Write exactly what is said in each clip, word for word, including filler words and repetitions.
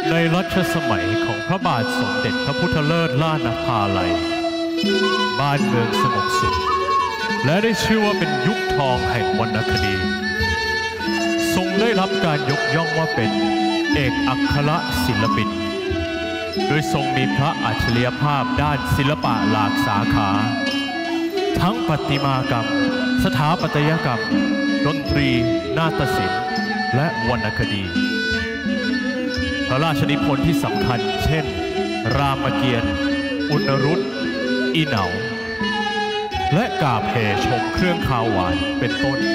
ในรัชสมัยของพระบาทสมเด็จพระพุทธเลิศล้านภาลัยบ้านเมืองสงบสุขและได้ชื่อว่าเป็นยุคทองแห่งวรรณคดีทรงได้รับการยกย่องว่าเป็นเอกอัครศิลปินโดยทรงมีพระอัจฉริยภาพด้านศิลปะหลากสาขาทั้งประติมากรรมสถาปัตยกรรมดนตรีนาฏศิลป์และวรรณคดีพระราชนิพนธ์ที่สำคัญเช่นรามเกียรติ์อุณรุตอีเหนาและกาบแห่ชมเครื่องคาวหวานเป็นต้น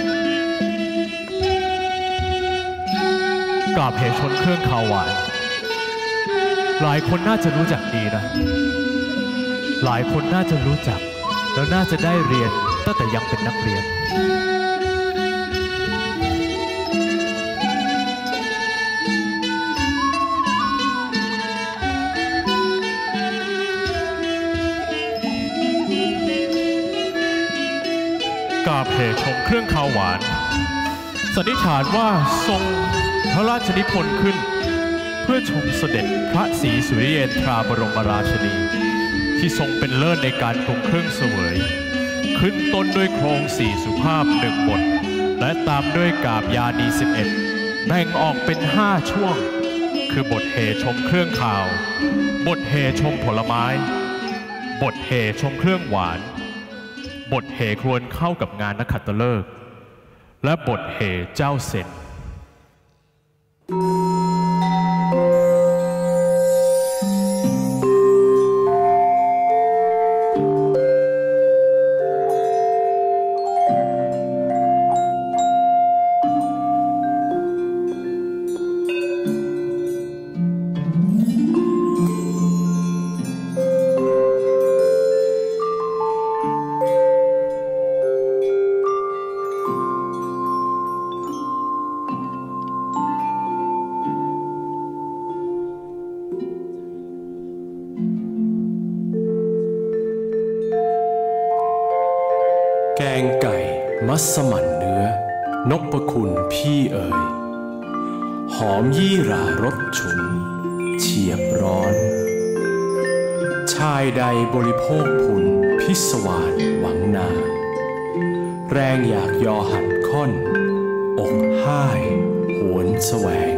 กาบแห่ชมเครื่องคาวหวานหลายคนน่าจะรู้จักดีนะหลายคนน่าจะรู้จักแล้วน่าจะได้เรียนตั้งแต่ยังเป็นนักเรียนกาบแห่ชมเครื่องคาวหวานสันนิษฐานว่าทรงพระราชนิพนธ์ขึ้นเพื่อชมเสด็จพระศรีสุริเยนทราบรมราชินีที่ทรงเป็นเลิศในการปรุงเครื่องเสวยขึ้นต้นด้วยโครงสี่สุภาพหนึ่งบทและตามด้วยกาบยานีสิบเอ็ดแบ่งออกเป็นห้าช่วงคือบทเหชมเครื่องคาวบทเหชมผลไม้บทเหชมเครื่องหวานบทเหครวญเข้ากับงานนักขัตฤกษ์และบทเหเจ้าเสนแกงไก่มัสมั่นเนื้อนพคุณพี่เอ๋ยหอมยี่หร่ารสฉุนเฉียบร้อนชายใดบริโภคผุนพิศวาสหวังนาแรงอยากยอหัดค่อนอกห้ายหวนแสวง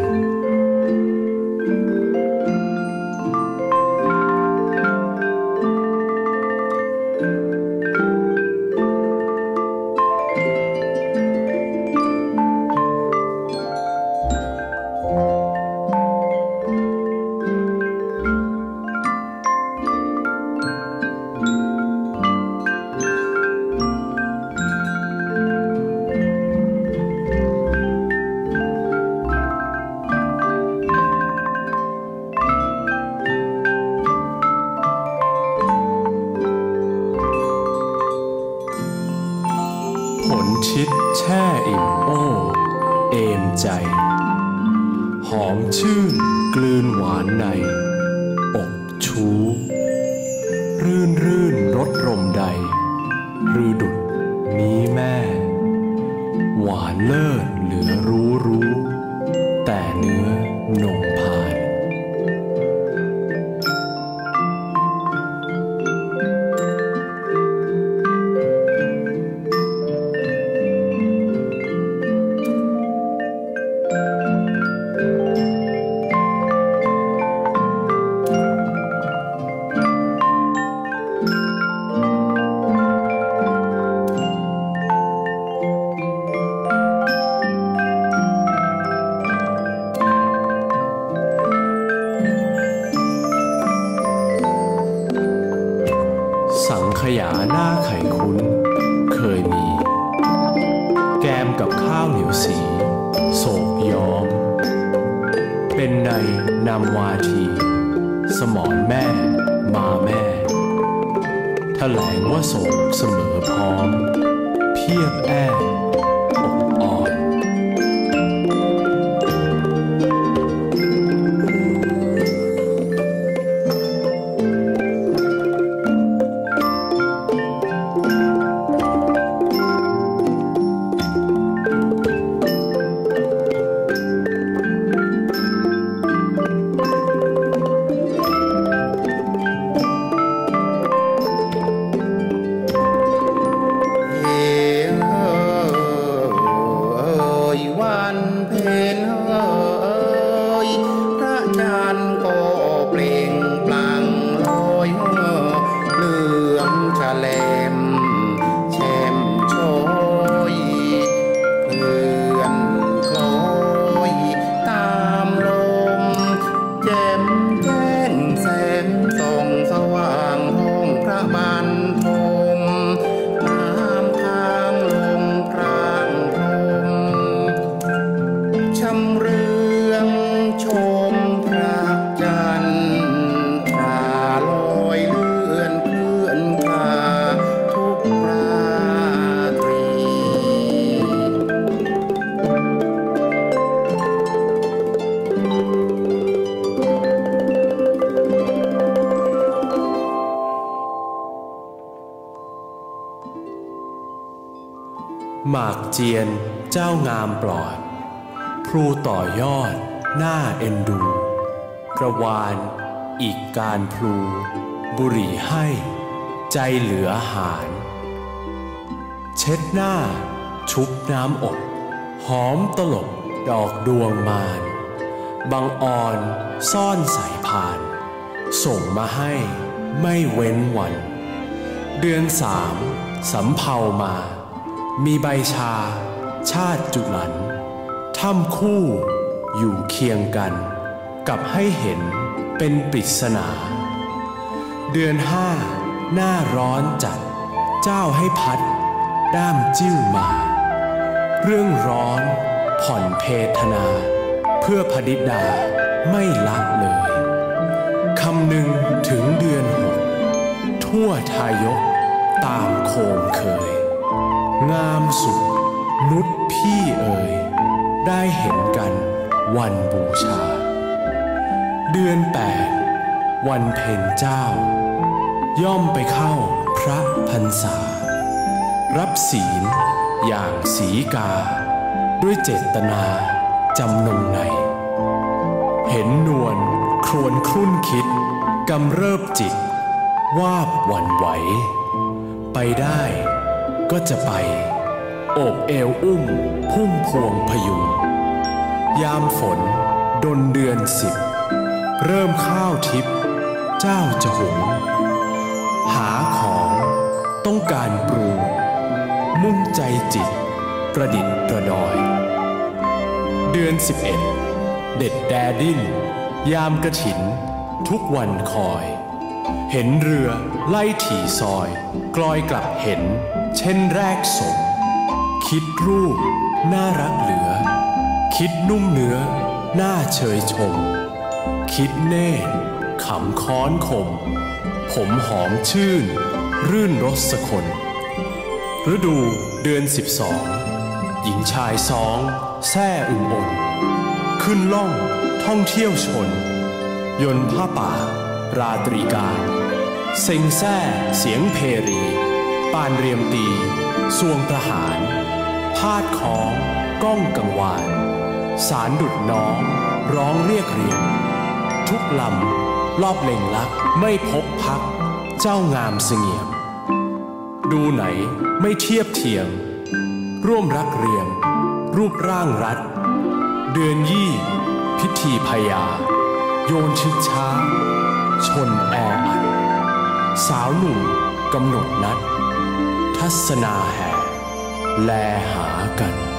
ผลชิดแช่อิ่มโอ้เอมใจหอมชื่นกลืนหวานในอกชูรื่นรื่นรสรมใดรือดุดนี้แม่หวานเลิศเหลือรู้รู้แต่เนื้อนมพายสังขยาหน้าไข่คุ้นเคยมีแกมกับข้าวเหนียวสีโศกย้อมเป็นในนำวาทีสมอนแม่มาแม่แถลงว่าโศกเสมอพร้อมเพียบแอ้อกอ่อน Thank you. หมากเจียนเจ้างามปลอดพลูต่อยอดหน้าเอ็นดูกระวานอีกการพลูบุหรี่ให้ใจเหลือหารเช็ดหน้าชุบน้ำอบหอมตลบดอกดวงมารบังอ่อนซ่อนสายพานส่งมาให้ไม่เว้นวันเดือนสามสำเภามามีใบชาชาติจุลันถ้ำคู่อยู่เคียงกันกับให้เห็นเป็นปริศนาเดือนห้าหน้าร้อนจัดเจ้าให้พัดด้ามจิ้วมาเรื่องร้อนผ่อนเพทนาเพื่อพดิดาไม่ละเลยคำหนึ่งถึงเดือนหกทั่วทายกตามโคมเคยงามสุดนุชพี่เอ่ยได้เห็นกันวันบูชาเดือนแปดวันเพ็ญเจ้าย่อมไปเข้าพระพรรษารับศีลอย่างสีกาด้วยเจตนาจำนงในเห็นนวลครวนครุ่นคิดกำเริบจิตวาบหวั่นไหวไปได้ก็จะไปโอบเอวอุ้มพุ่มพวงพยุงยามฝนดนเดือนสิบเริ่มข้าวทิพย์เจ้าจะหุงหาของต้องการปรูมุ่งใจจิตประดิษฐ์ประดอยเดือนสิบเอ็ดเด็ดแดดิ้นยามกระถินทุกวันคอยเห็นเรือไล่ถี่ซอยกลอยกลับเห็นเช่นแรกสมคิดรูปน่ารักเหลือคิดนุ่มเนื้อน่าเชยชมคิดเน่ขำค้อนคมผมหอมชื่นรื่นรสคน ฤดูเดือนสิบสองหญิงชายสองแซ่อุ่มอนขึ้นล่องท่องเที่ยวชนยนต์ผ้าป่าราตรีการเซ็งแซ่เสียงเพรีปานเรียมตีสวงทหารพาดของก้องกังวานสารดุดน้องร้องเรียกเรียนทุกลำรอบเล็งลักไม่พบพักเจ้างามเสงี่ยมดูไหนไม่เทียบเทียมร่วมรักเรียมรูปร่างรัดเดือนยี่พิธีพยาโยนชิดช้าชนแออัดสาวหนุ่มกำหนดนัดทัศนาแห่แลหากัน